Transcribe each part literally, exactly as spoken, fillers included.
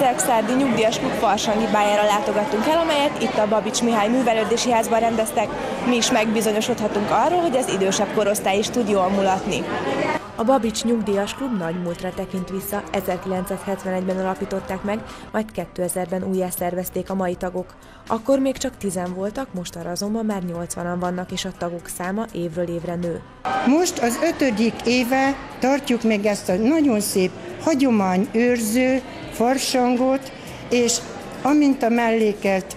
Szekszárdi Nyugdíjas Klub farsangi bájára látogattunk el, amelyet itt a Babits Mihály Művelődési Házban rendeztek. Mi is megbizonyosodhatunk arról, hogy az idősebb korosztály is tud jól mulatni. A Babits Nyugdíjas Klub nagy múltra tekint vissza, ezerkilencszázhetvenegyben alapították meg, majd kétezerben újjá szervezték a mai tagok. Akkor még csak tízen voltak, mostanra azonban már nyolcvanan vannak, és a tagok száma évről évre nő. Most az ötödik éve tartjuk meg ezt a nagyon szép hagyományőrző farsangot, és amint a mellékelt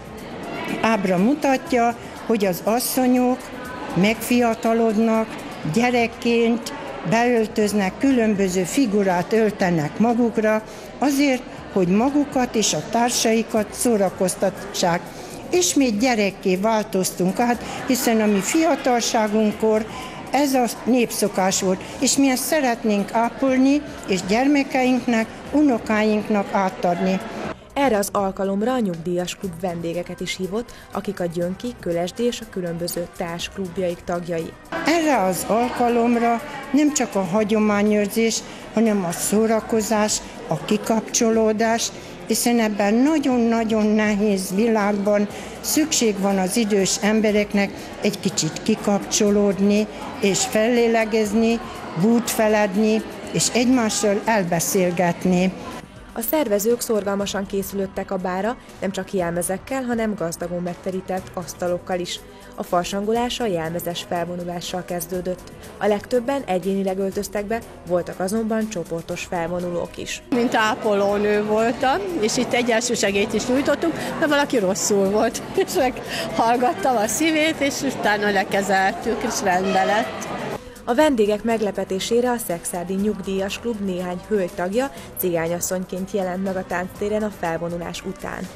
ábra mutatja, hogy az asszonyok megfiatalodnak, gyerekként beöltöznek, különböző figurát öltenek magukra, azért, hogy magukat és a társaikat szórakoztassák. Ismét gyerekké változtunk át, hiszen a mi fiatalságunkkor ez a népszokás volt, és mi ezt szeretnénk ápolni, és gyermekeinknek, unokáinknak átadni. Erre az alkalomra a Nyugdíjas Klub vendégeket is hívott, akik a Gyönki, Kölesdi és a különböző társklubjaik tagjai. Erre az alkalomra nem csak a hagyományőrzés, hanem a szórakozás, a kikapcsolódás, hiszen ebben nagyon-nagyon nehéz világban szükség van az idős embereknek egy kicsit kikapcsolódni és fellélegezni, bút feledni és egymással elbeszélgetni. A szervezők szorgalmasan készülöttek a bárra, nem csak jelmezekkel, hanem gazdagon megterített asztalokkal is. A farsangolás a jelmezes felvonulással kezdődött. A legtöbben egyénileg öltöztek be, voltak azonban csoportos felvonulók is. Mint ápolónő voltam, és itt egy elsősegélyt is nyújtottunk, mert valaki rosszul volt, és meghallgattam a szívét, és utána lekezeltük, és rendbe lett. A vendégek meglepetésére a Szekszárdi Nyugdíjas Klub néhány hölgytagja cigányasszonyként jelent meg a tánctéren a felvonulás után.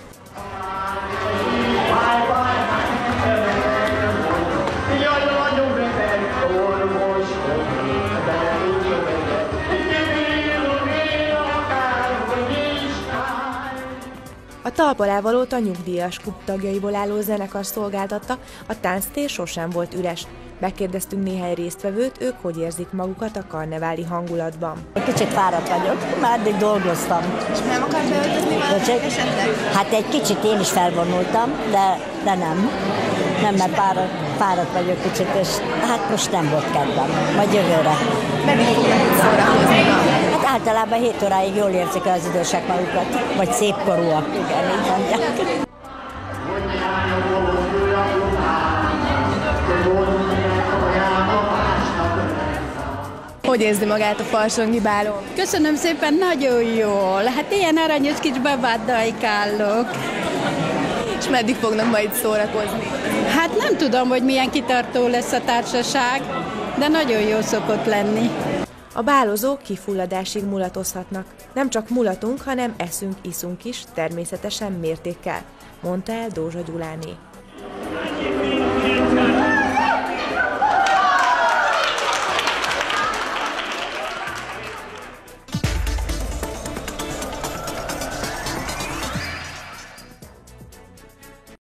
A talpalávalót a Nyugdíjas Klub tagjaiból álló zenekar szolgáltatta, a tánctér sosem volt üres. Megkérdeztünk néhány résztvevőt, ők hogy érzik magukat a karneváli hangulatban. Kicsit fáradt vagyok, már eddig dolgoztam. És nem akar beöltözni valamit esetleg? Hát egy kicsit én is felvonultam, de, de nem. Nem, mert fáradt, fáradt vagyok kicsit, és hát most nem volt kedvem. Majd jövőre. Meddig fognak szórakozni? Hát általában hét óráig jól érzik az idősek magukat, vagy szépkorúak. Igen, így mondják. Hogy érzi magát a farsangi bálon? Köszönöm szépen, nagyon jól. Hát ilyen aranyos kis babát dajkálok. És meddig fognak majd szórakozni? Hát nem tudom, hogy milyen kitartó lesz a társaság, de nagyon jó szokott lenni. A bálozók kifulladásig mulatozhatnak. Nem csak mulatunk, hanem eszünk, iszunk is, természetesen mértékkel, mondta el Dózsa Gyuláné.